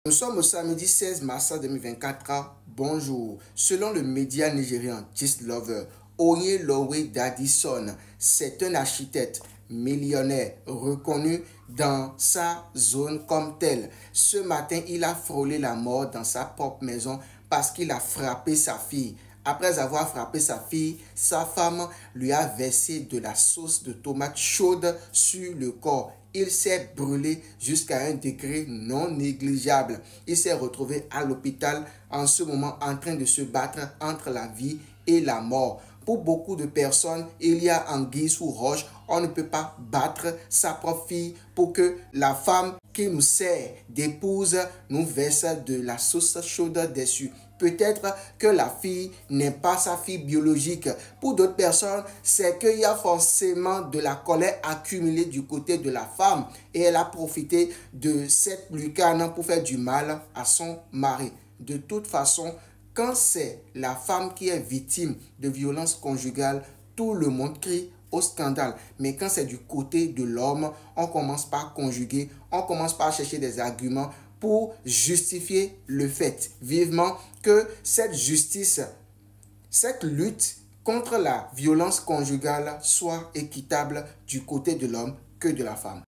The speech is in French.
Nous sommes au samedi 16 mars 2024. Bonjour. Selon le média nigérian Gist Lover, Oyellowe Dadison, c'est un architecte millionnaire reconnu dans sa zone comme tel. Ce matin, il a frôlé la mort dans sa propre maison parce qu'il a frappé sa fille. Après avoir frappé sa fille, sa femme lui a versé de la sauce de tomate chaude sur le corps. Il s'est brûlé jusqu'à un degré non négligeable. Il s'est retrouvé à l'hôpital en ce moment en train de se battre entre la vie et la mort. Pour beaucoup de personnes, il y a anguille sous roche. On ne peut pas battre sa propre fille pour que la femme qui nous sert d'épouse nous verse de la sauce chaude dessus. Peut-être que la fille n'est pas sa fille biologique. Pour d'autres personnes, c'est qu'il y a forcément de la colère accumulée du côté de la femme et elle a profité de cette lucane pour faire du mal à son mari. De toute façon, quand c'est la femme qui est victime de violences conjugales, tout le monde crie au scandale. Mais quand c'est du côté de l'homme, on commence par conjuguer, on commence par chercher des arguments pour justifier le fait. Vivement que cette justice, cette lutte contre la violence conjugale soit équitable du côté de l'homme que de la femme.